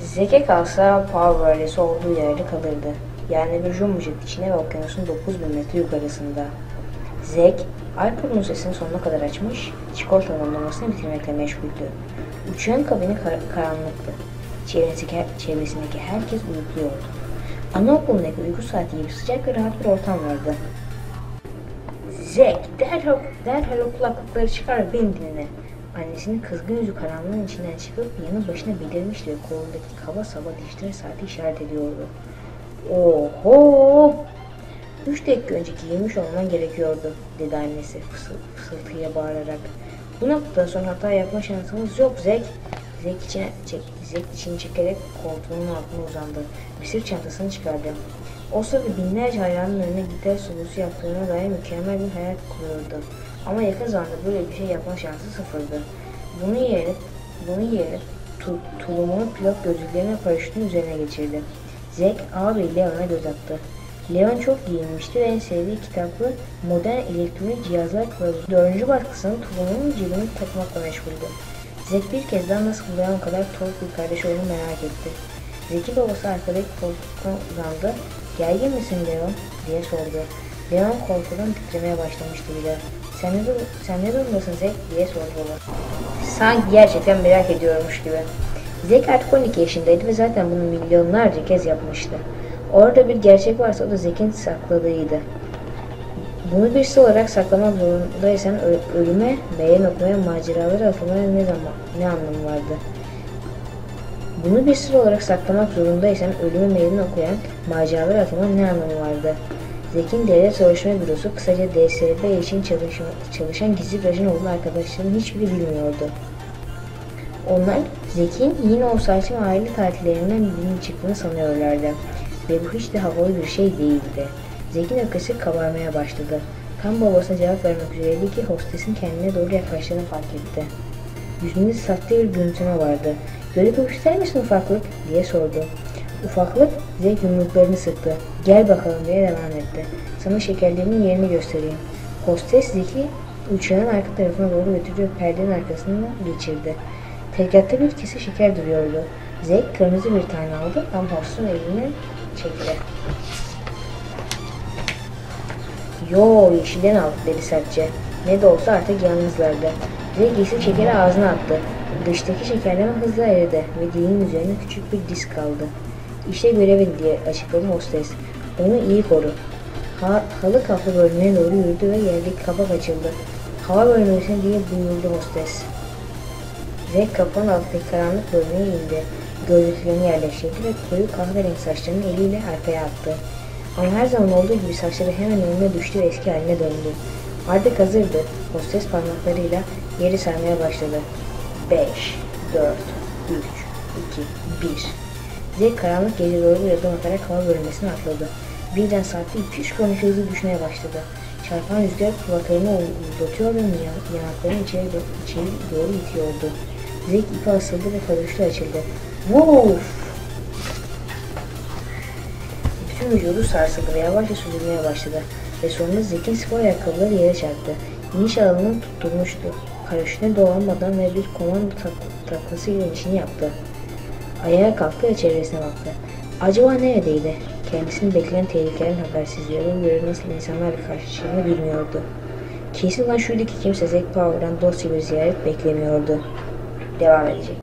Zeke kalsa Power ailesi olduğu yerde kalırdı. Yani bir jumbucuk içine ve okyanusun 9000 metre yukarısında. Zek, alkolün sesini sonuna kadar açmış, çikolata dondurmasını bitirmekle meşguldü. Uçağın kabini karanlıktı. Çevresindeki herkes uyukluyordu. Anaokulundaki uyku saati gibi sıcak ve rahat bir ortam vardı. Zek, derhal o kulaklıkları çıkar ve beni dinle. Annesinin kızgın yüzü karanlığın içinden çıkıp yanı başına belirmişti ve kolundaki kaba saba dijital saati işaret ediyordu. Oho! 3 dakika önce giyinmiş olman gerekiyordu, dedi annesi fısıltıyla bağırarak. Bu noktadan sonra hata yapma şansımız yok Zek. Zek içini çekerek koltuğunun altına uzandı. Bir sırt çantasını çıkardı. O sırada binlerce hayranın önüne gitar solosu yaptığına dair mükemmel bir hayal kuruyordu. Ama yakın zamanda böyle bir şey yapma şansı sıfırdı. Bunun yerine tulumunu pilot gözlüklerine paraşütün üzerine geçirdi. Zek abi Leon'a göz attı. Leon çok giyinmişti ve en sevdiği kitaplı modern elektronik cihazlar kılavuzu 4. baskısının tulumunun cebine takmakla meşguldü. Zek bir kez daha nasıl Leon kadar tork bir kardeş olduğunu merak etti. Zek'in babası arkadaki koltuktan uzandı. Gergin misin Leon? Diye sordu. Leon korkudan titremeye başlamıştı bile. Sen ne durumdasın Zek? Diye sordu baba. Sanki gerçekten merak ediyormuş gibi. Zek artık 12 yaşındaydı ve zaten bunu milyonlarca kez yapmıştı. Orada bir gerçek varsa o da Zek'in sakladığıydı. Bunu bir sır olarak saklamak zorundaysan ölüme, meydan okumaya, maceralara atılmaya ne anlamı vardı? Bunu bir sır olarak saklamak zorundaysan ölüme meydan okuyan, maceralara atılmanın ne anlamı vardı? Zek'in devlet soruşturma bürosu, kısaca DSB için çalışan gizli bir ajan olduğunu arkadaşlarının hiçbiri bilmiyordu. Onlar Zek'in yine o saçma aile tatillerinden birinin çıktığını sanıyorlardı. Ve bu hiç de havalı bir şey değildi. Zek'in öfkesi kabarmaya başladı. Tam babasına cevap vermek üzereydi ki hostesin kendine doğru yaklaştığını fark etti. Yüzünde sahte bir gülümseme vardı. "Görüp ister misin ufaklık?" diye sordu. Ufaklık Zek yumruklarını sıktı. "Gel bakalım" diye devam etti. "Sana şekerlerinin yerini göstereyim." Hostes Zek'i uçağın arka tarafına doğru götürdü ve perdenin arkasına geçirdi. Tezgahta bir kese şeker duruyordu. Zek kırmızı bir tane aldı ama hostesin elinden çekti. "Yo, yeşilden al" dedi sertçe. Ne de olsa artık yalnızlardı. Zek yeşil şekeri ağzına attı. Dıştaki şekerleme hızla eridi ve dilinin üzerine küçük bir disk kaldı. "İşte görevin" diye açıkladı hostes. "Onu iyi koru." Halı kaplı bölmeye doğru yürüdü ve yerdeki kapak açıldı. "Hava bölmesine" diye buyurdu hostes. Zek kapağın altındaki karanlık bölmeye indi. Gözlüklerini yerleştirdi ve koyu kahverengi saçlarını eliyle arkaya attı. Ama her zaman olduğu gibi saçları hemen önüne düştü ve eski haline döndü. Artık hazırdı. Hostes parmaklarıyla yeri saymaya başladı. 5, 4, 3, 2, 1. Zek karanlık gece doğru bir adım atarak hava bölmesine atladı. Birden saatte 200 km hızlı düşmeye başladı. Çarpan rüzgar kulaklarını uzatıyor ve yanaklarını içeri doğru itiyordu. Zek ipi asıldı ve paraşütü açıldı. Vuuuuf! Bütün vücudu sarsıldı ve yavaşça süzülmeye başladı. Ve sonunda Zek'in spor ayakkabıları yere çarptı. İniş alanını tutturmuştu. Paraşütüne dolanmadan ve bir komando taklasıyla inişini yaptı. Ayağa kalktı ve çevresine baktı. Acaba neredeydi? Kendisini bekleyen tehlikelerin habersizliği ve göre nasıl insanlarla karşılaştığını bilmiyordu. Kesin olan şuydu ki kimse Zek Power'dan dosya bir ziyaret beklemiyordu. Devam edecek.